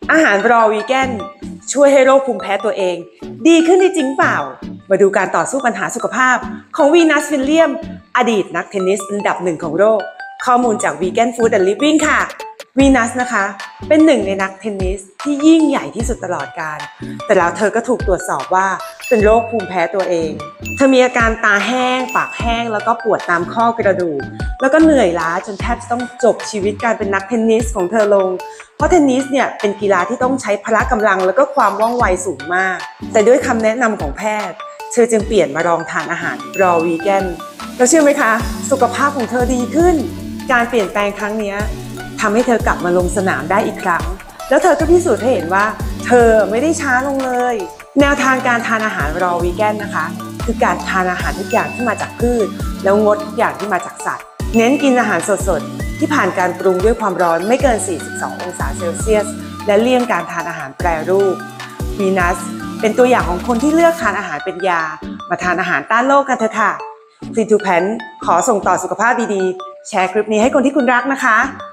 อาหารรอวีแกนช่วยให้โรคภูมิแพ้ตัวเองดีขึ้นได้จริงเปล่ามาดูการต่อสู้ปัญหาสุขภาพของวีนัสวิลเลียมอดีตนักเทนนิสอันดับ1ของโลกข้อมูลจาก Vegan Food and Living ค่ะวีนัสนะคะเป็นหนึ่งในนักเทนนิสที่ยิ่งใหญ่ที่สุดตลอดกาลแต่แล้วเธอก็ถูกตรวจสอบว่าเป็นโรคภูมิแพ้ตัวเองเธอมีอาการตาแห้งปากแห้งแล้วก็ปวดตามข้อกระดูกแล้วก็เหนื่อยล้าจนแทบจะต้องจบชีวิตการเป็นนักเทนนิสของเธอลงเพราะเทนนิสเนี่ยเป็นกีฬาที่ต้องใช้พละกำลังแล้วก็ความว่องไวสูงมากแต่ด้วยคำแนะนำของแพทย์เธอจึงเปลี่ยนมาลองทานอาหารรอวีแกนแล้วเชื่อไหมคะสุขภาพของเธอดีขึ้นการเปลี่ยนแปลงครั้งนี้ทำให้เธอกลับมาลงสนามได้อีกครั้งแล้วเธอก็พิสูจน์ให้เห็นว่าเธอไม่ได้ช้าลงเลยแนวทางการทานอาหารรอวีแกนนะคะคือการทานอาหารทุกอย่างที่มาจากพืชแล้วงดทุกอย่างที่มาจากสัตว์เน้นกินอาหารสดๆที่ผ่านการปรุงด้วยความร้อนไม่เกิน42องศาเซลเซียสและเลี่ยงการทานอาหารแปรรูปวีนัสเป็นตัวอย่างของคนที่เลือกทานอาหารเป็นยามาทานอาหารต้านโรคกันเถอะค่ะFree to Plant ขอส่งต่อสุขภาพดีๆแชร์คลิปนี้ให้คนที่คุณรักนะคะ